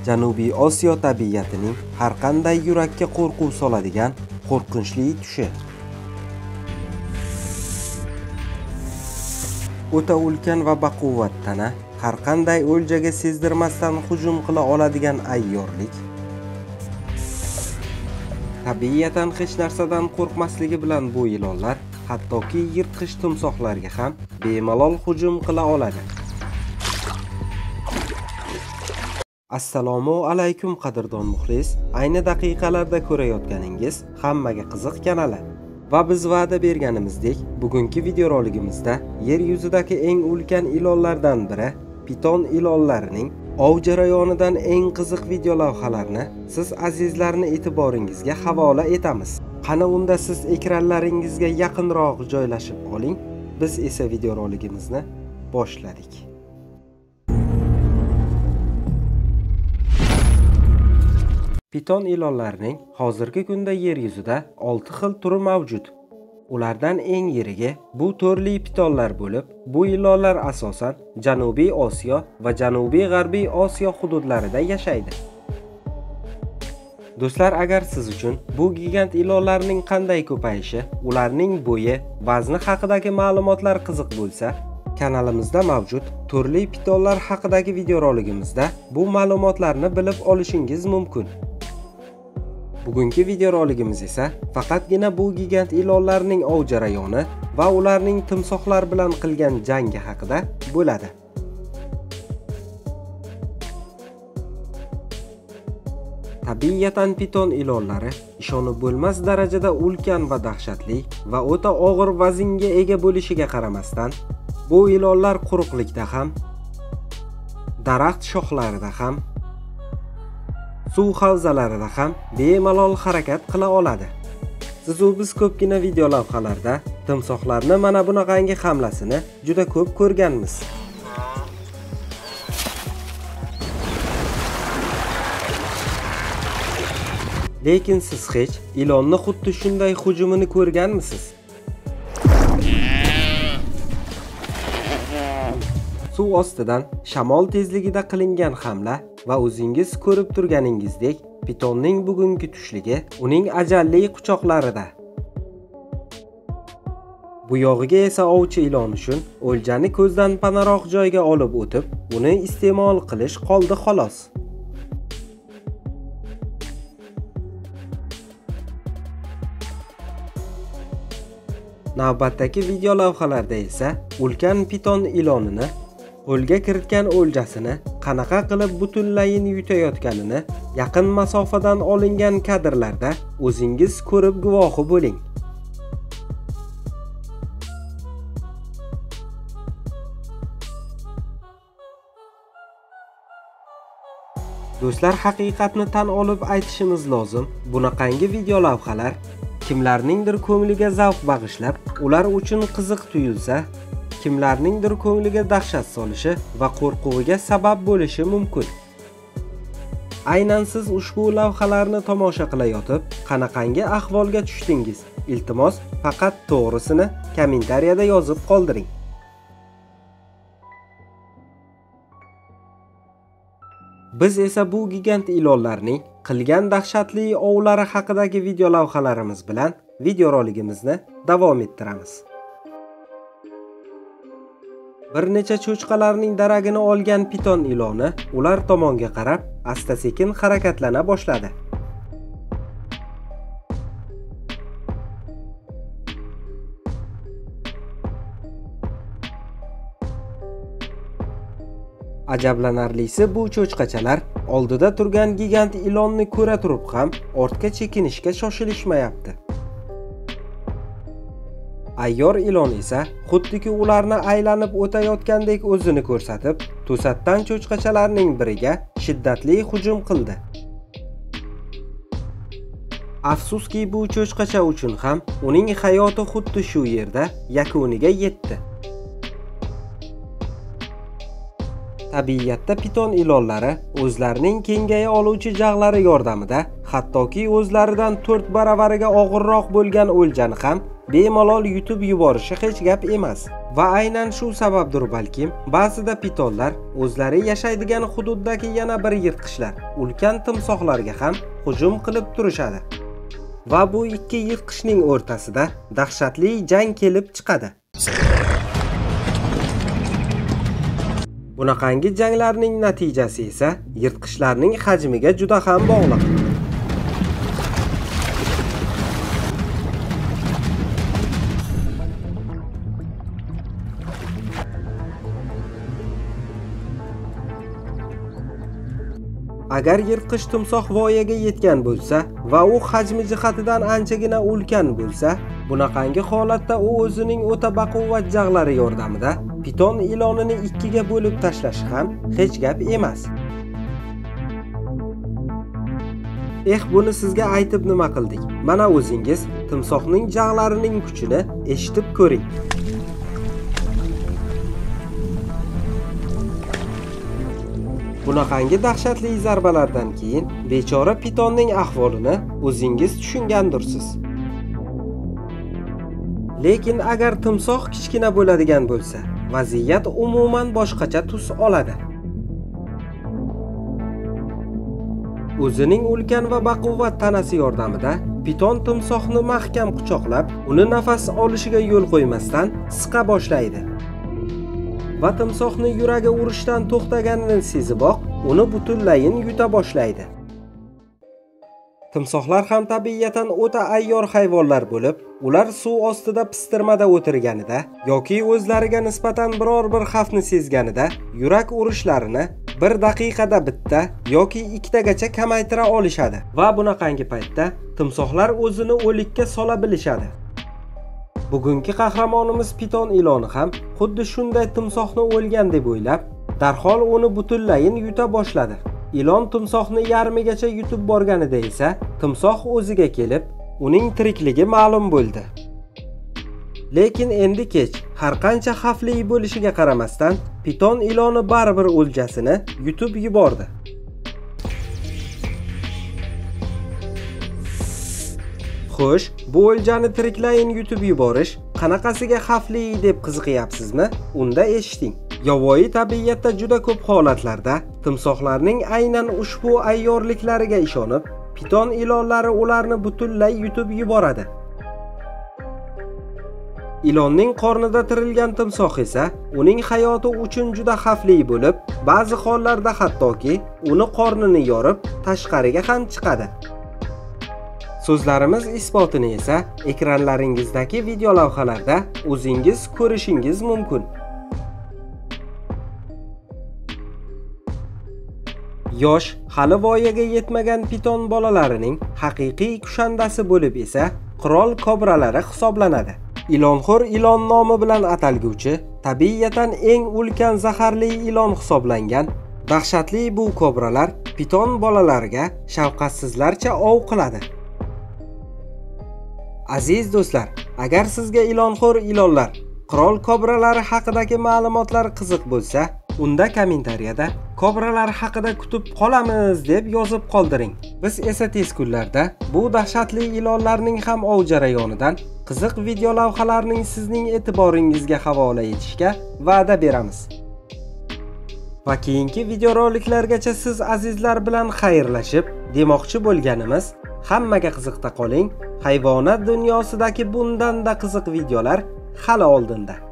Janubiy Osiyo tabiatining har qanday yurakka qo'rquv soladigan qo'rqinchli tushi. O'ta ulkan va baquvvat tana, har qanday o'ljaga sezdirmasdan hujum qila oladigan ayyorlik. Tabiatan hech narsadan qo'rqmasligi bilan bu ilonlar hattoki yirtqich timsohlarga ham bemalol hujum qila oladi. Assalomu alaykum qadrdon muxlis. Ayni daqiqalarda ko'rayotganingiz hammaga qiziq kanali. Va biz va'da berganimizdek, bugungi videoroligimizda yer yuzidagi eng ulkan ilonlardan biri piton ilonlarining ov jarayonidan eng qiziq video lavhalarni siz azizlarning e'tiboringizga havola etamiz. Qani unda siz ekranlaringizga yaqinroq joylashib oling. Biz esa videoroligimizni boshladik. Piton ilonlarining hozirgi kunda yer yuzida 6 xil turi mavjud. Ulardan eng yirigi bu turli pitonlar bo'lib, bu ilonlar asosan Janubiy Osiyo va Janubiy-G'arbiy Osiyo hududlarida yashaydi. Do'stlar, agar siz uchun bu gigant ilonlarning qanday ko'payishi, ularning bo'yi, vazni haqidagi ma'lumotlar qiziq bo'lsa, kanalimizda mavjud turli pitonlar haqidagi videoroligimizda bu ma'lumotlarni bilib olishingiz mumkin. Bugungi videoroligimiz esa faqatgina bu gigant ilonlarning ov jarayoni va ularning timsohlar bilan qilgan jangi haqida bo'ladi. Tabiatan piton ilonlari ishonib bo'lmas darajada ulkan va dahshatli va o'ta og'ir vaznga ega bo'lishiga qaramasdan, bu ilonlar quruqlikda ham, daraxt shoxlarida ham, suv havzalarida ham bemalol harakat qila oladi. Siz u biz ko'pgina video lavhalarda timsohlarni mana bunaqangi hamlasini juda ko'p ko'rganmiz. Lekin siz hech ilonni xuddi shunday hujumini ko'rganmisiz? Suv ostidan shamol tezligida qilingan hamla va o'zingiz ko'rib turganingizdek, pitonning bugungi tushligi uning ajalli quchoqlarida. Bu yog'iga esa ovchi ilon uchun o'ljani ko'zdan panaroq joyga olib o'tib, uni iste'mol qilish qoldi xolos. Navbatdagi video lavhalarda esa ulkan piton ilonini qo'lga kiritgan o'ljasini qanaqa qilib butunlayin yutayotganini yaqin masofadan olingan kadrlarda o'zingiz ko'rib guvohi bo'ling. Do'stlar, haqiqatni tan olib aytishimiz lozim. Bunaqangi video lavhalar kimlarningdir ko'ngliga zavq bag'ishlab, ular uchun qiziq tuyulsa, kimlarningdir ko'ngliga dahshat solishi va qo'rquviga sabab bo'lishi mumkin. Aynan siz ushbu lavhalarni tomosha qilayotib, qanaqangi ahvolga tushdingiz? Iltimos, faqat to'g'risini kommentariyada yozib qoldiring. Biz esa bu gigant ilonlarning qilgan dahshatli ovlari haqidagi video lavhalarimiz bilan videoroligimizni davom ettiramiz. Bir necha cho'chqalarning daragini olgan piton iloni ular tomonga qarab asta-sekin harakatlana boshladi. Ajablanarlisi, bu cho'chqachalar oldida turgan gigant ilonni ko'ra turib ham ortga chekinishga shoshilishmayapti. Ayyor ilon esa xuddiki ularni aylanib o'tayotgandek o'zini ko'rsatib, to'satdan cho'chqachalarning biriga shiddatli hujum qildi. Afsuski, bu cho'chqacha uchun ham uning hayoti xuddi shu yerda yakuniga yetdi. Tabiatda piton ilonlari o'zlarining kengaya oluvchi jag'lari yordamida hattoki o'zlaridan 4 baravariga og'irroq bo'lgan o'ljani ham bemalol yutib yuborishi hech gap emas. Va aynan shu sababdir balkim, ba'zida pitonlar o'zlari yashaydigan hududdagi yana bir yirtqichlar, ulkan timsohlarga ham hujum qilib turishadi. Va bu ikki yirtqichning o'rtasida dahshatli jang kelib chiqadi. Bunaqangi janglarning natijasi esa yirtqichlarning hajmiga juda ham bog'liq. Agar yirtqich timsoh voyaga yetgan bo'lsa va u hajmi jihatidan anchagina ulkan bo'lsa, bunaqangi holatda u o'zining o'ta baquvvat jag'lari yordamida piton ilonini ikkiga bo'lib tashlashi ham hech gap emas. Buni sizga aytib nima qildik? Mana o'zingiz timsohning jag'larining kuchini eshitib ko'ring. Bunaqangi dahshatli zarbalardan keyin bechora pitonning ahvolini o'zingiz tushungandirsiz. Lekin agar timsoh kichkina bo'ladigan bo'lsa, vaziyat umuman boshqacha tus oladi. O'zining ulkan va baquvvat tanasi yordamida piton timsohni mahkam quchoqlab, uni nafas olishiga yo'l qo'ymasdan siqa boshlaydi. Va timsohni yuragi urishdan to'xtaganini seziboq, uni butunlayin yuta boshlaydi. Timsohlar ham tabiatan o'ta ayyor hayvonlar bo'lib, ular suv ostida pistirmada o'tirganida yoki o'zlariga nisbatan biror bir xavfni sezganida yurak urishlarini bir daqiqada bitta yoki ikkitagacha kamaytira olishadi. Va bunaqangi paytda timsohlar o'zini o'likka sola bilishadi. Bugungi qahramonimiz piton iloni ham xuddi shunday timsohni o'lgan deb o'ylab, darhol uni butunlayin yuta boshladi. Ilon timsohni yarmigacha yutib borganida esa timsoh o'ziga kelib, uning tirikligi ma'lum bo'ldi. Lekin endi kech, har qancha xavfli bo'lishiga qaramasdan, piton iloni baribir o'ljasini yutib yubordi. Xo'sh, bu o'ljani tiriklayin yutib yuborish qanaqasiga xavfli deb qiziqyapsizmi? Unda eshiting. Yovvoyi tabiatda juda ko'p holatlarda timsohlarning aynan ushbu ayyorliklariga ishonib, piton ilonlari ularni butunlay yutib yuboradi. Ilonning qornida tirilgan timsoh esa uning hayoti uchun juda xavfli bo'lib, ba'zi hollarda hattoki uni qornini yorib, tashqariga ham chiqadi. So'zlarimiz isbotini esa ekranlaringizdagi video lavhalarda o'zingiz ko'rishingiz mumkin. Yosh, hali voyaga yetmagan piton bolalarining haqiqiy kushandasi bo'lib esa qirol kobralari hisoblanadi. Ilonxo'r ilon nomi bilan atalguvchi, tabiatan eng ulkan zaharli ilon hisoblangan dahshatli bu kobralar piton bolalariga shafqatsizlarcha ov qiladi. Aziz do'stlar, agar sizga ilonxo'r ilonlar, qirol kobralari haqidagi ma'lumotlar qiziq bo'lsa, unda kommentariyada kobralar haqida kutib qolamiz deb yozib qoldiring. Biz esa tez kunlarda bu dahshatli ilonlarning ham ov jarayonidan qiziq video lavhalarning sizning e'tiboringizga havola etishga va'da beramiz. Va keyingi videoroliklargacha siz azizlar bilan xayrlashib, demoqchi bo'lganimiz, hammaga qiziqda qoling. Hayvonot dunyosidagi bundan-da qiziq videolar hali oldinda.